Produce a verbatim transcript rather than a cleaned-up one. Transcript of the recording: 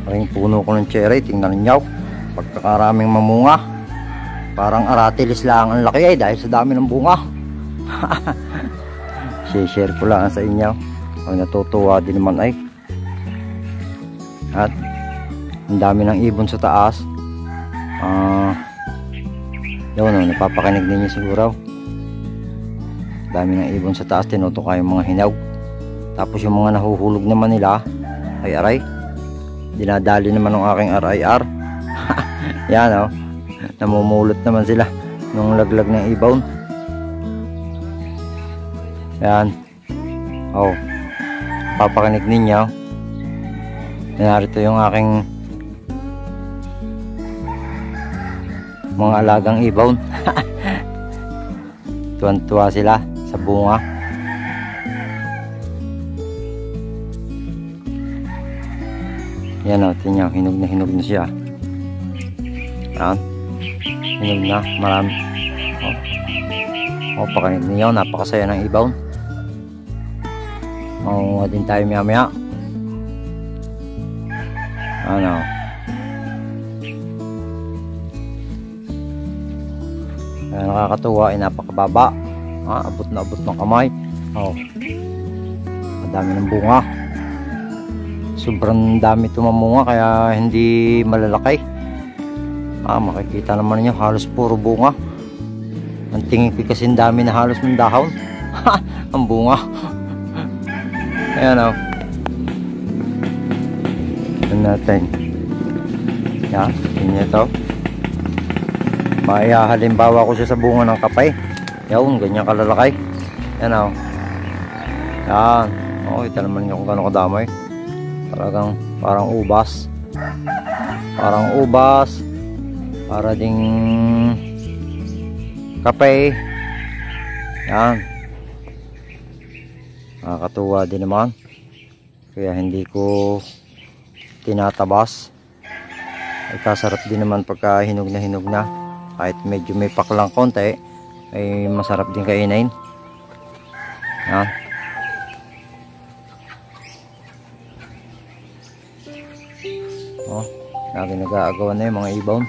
Maring puno ko ng cherry, tingnan nyo. Pagkakaraming mamunga. Parang aratilis lang ang laki ay dahil sa dami ng bunga. Share ko lang sa inyo. Ay natutuwa din naman ay. At ang dami ng ibon sa taas. Ah, uh, yun o, napapakinig ninyo siguro. Dami ng ibon sa taas, tinutuka yung mga hinaw. Tapos yung mga nahuhulog naman nila ay aray, dinadali naman ng aking R I R. Yan o, namumulot naman sila nung laglag ng ibon. Yan. Oh, papakinig ninyo. Narito yung aking mga alagang ibon. Tuwan-tuwa sila sa bunga. Yan o, tingnan, hinog na hinog na siya. Yan, hinog na, marami. O, oh, pakinig niyo, napakasaya ng ibon. Maunga din tayo maya maya. Ano, ay, nakakatuwa, ay napakababa. Ah, abot na abot ng kamay. Oh, madami ng bunga. Sobrang dami tumamunga kaya hindi malalaki. Ah, makikita naman niyo, halos puro bunga. Ang tingin ko kasi dami na halos ng dahon. Ang bunga. Ayan o. Tignan natin. Yan, tingnan ito. Maya halimbawa ko siya sa bunga ng kapay. Yan, ganyan kalalaki. Yan o. Yan. O, kita naman niyo kung gano'ng kadamay. Talagang parang ubas. Parang ubas. Para ding kapay. Yan. Nakakatuwa din naman. Kaya hindi ko tinatabas. Ay kasarap din naman pagka hinog na hinog na. Kahit medyo may paklang konti, ay masarap din kainin. Yan. Oh, lagi nag-aagawan na yung mga ibon.